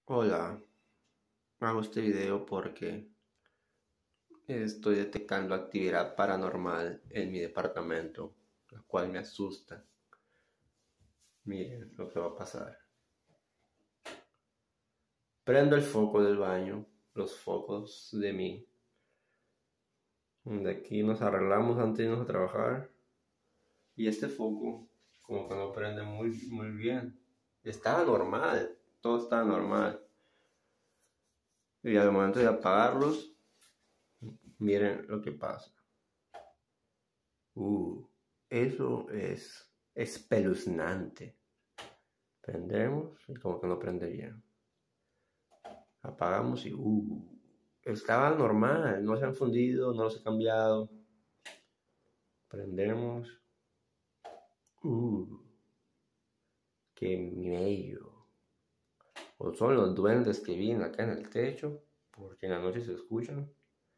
Hola, hago este video porque estoy detectando actividad paranormal en mi departamento, la cual me asusta. Miren lo que va a pasar. Prendo el foco del baño, los focos de mí. De aquí nos arreglamos antes de irnos a trabajar. Y este foco, como que no prende muy bien. Estaba normal, todo estaba normal. Y al momento de apagarlos, miren lo que pasa. Eso es espeluznante. Prendemos y como que no prende bien. Apagamos y estaba normal, no se han fundido, no los he cambiado. Prendemos. Qué mello. O son los duendes que vienen acá en el techo, porque en la noche se escuchan.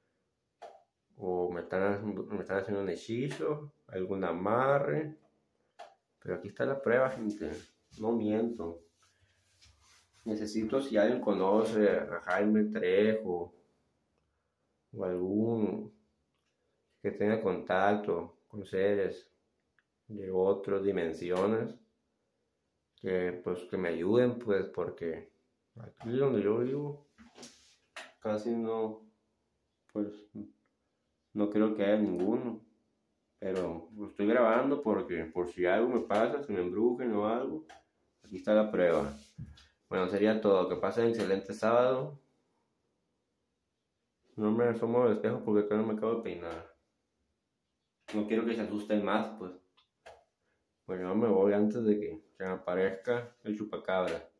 O me están haciendo un hechizo, algún amarre. Pero aquí está la prueba, gente. No miento. Necesito, si alguien conoce a Jaime Trejo o algún que tenga contacto con seres de otras dimensiones, que me ayuden, pues, porque aquí donde yo vivo casi no, pues, no creo que haya ninguno. Pero lo estoy grabando porque por si algo me pasa, si me embrujen o algo, aquí está la prueba. Bueno, sería todo. Que pasen excelente sábado. No me asomo al espejo porque todavía no me acabo de peinar. No quiero que se asusten más, pues. Pues yo me voy antes de que me aparezca el chupacabra.